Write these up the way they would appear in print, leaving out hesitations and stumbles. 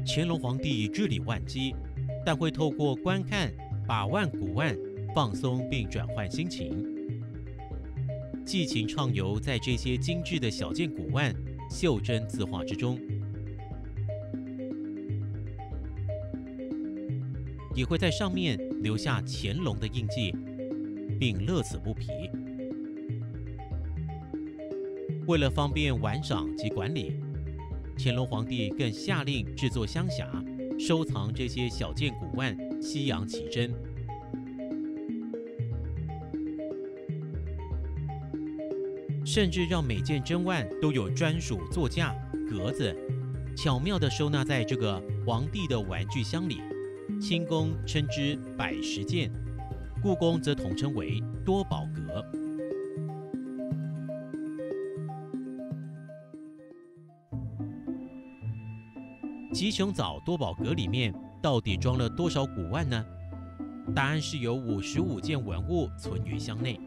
乾隆皇帝日理万机，但会透过观看把玩古玩，放松并转换心情，寄情畅游在这些精致的小件古玩袖珍字画之中，也会在上面留下乾隆的印记，并乐此不疲。为了方便玩赏及管理，乾隆皇帝更下令制作箱匣，收藏这些小件古玩，西洋奇珍。甚至让每件珍玩都有专属座架、格子，巧妙地收纳在这个皇帝的玩具箱里。清宫称之百十件，故宫则统称为多宝阁。吉雄藻多宝阁里面到底装了多少古玩呢？答案是有55件文物存于箱内。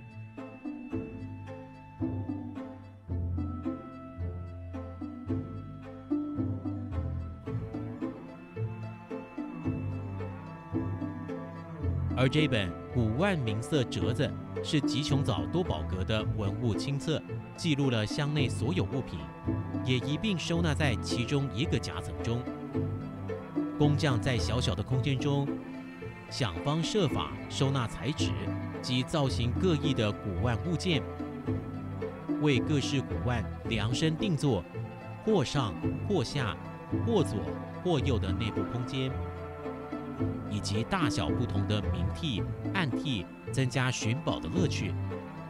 而这本《古玩名册折子》是吉雄藻多宝阁的文物清册，记录了箱内所有物品，也一并收纳在其中一个夹层中。工匠在小小的空间中，想方设法收纳材质及造型各异的古玩物件，为各式古玩量身定做，或上或下、或左或右的内部空间，以及大小不同的明替、暗替，增加寻宝的乐趣。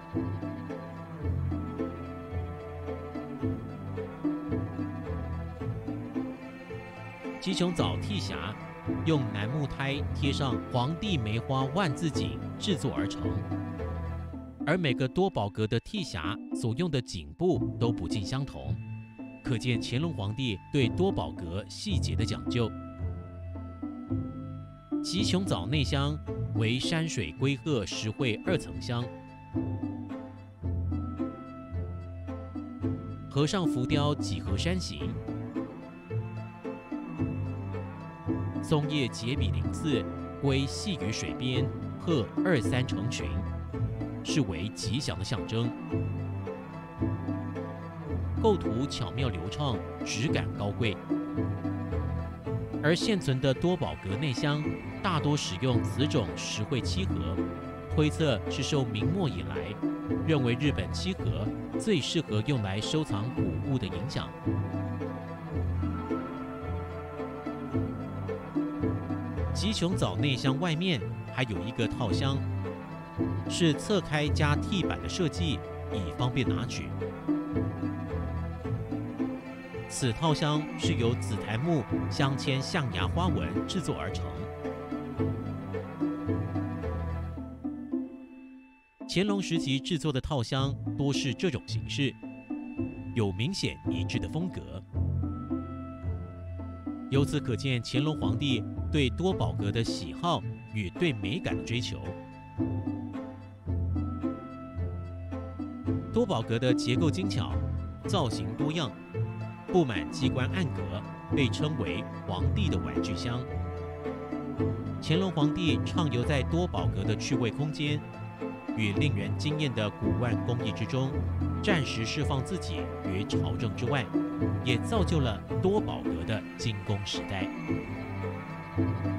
吉雄藻替匣用楠木胎贴上皇帝梅花万字锦制作而成，而每个多宝阁的替匣所用的锦布都不尽相同，可见乾隆皇帝对多宝阁细节的讲究。吉雄藻内箱为山水龟鹤石绘2层箱，河上浮雕几何山形，松叶结笔鳞次，龟系于水边，鹤2、3成群，是为吉祥的象征。构图巧妙流畅，质感高贵。而现存的多宝阁内箱大多使用此种石绘漆盒，推测是受明末以来认为日本漆盒最适合用来收藏古物的影响。吉雄藻内箱外面还有一个套箱，是侧开加替板的设计，以方便拿取。此套箱是由紫檀木镶嵌象牙花纹制作而成。乾隆时期制作的套箱多是这种形式，有明显一致的风格。由此可见乾隆皇帝对多宝阁的喜好与对美感的追求。多宝阁的结构精巧，造型多样，布满机关暗格，被称为皇帝的玩具箱。乾隆皇帝畅游在多宝阁的趣味空间与令人惊艳的古玩工艺之中，暂时释放自己于朝政之外，也造就了多宝阁的金宫时代。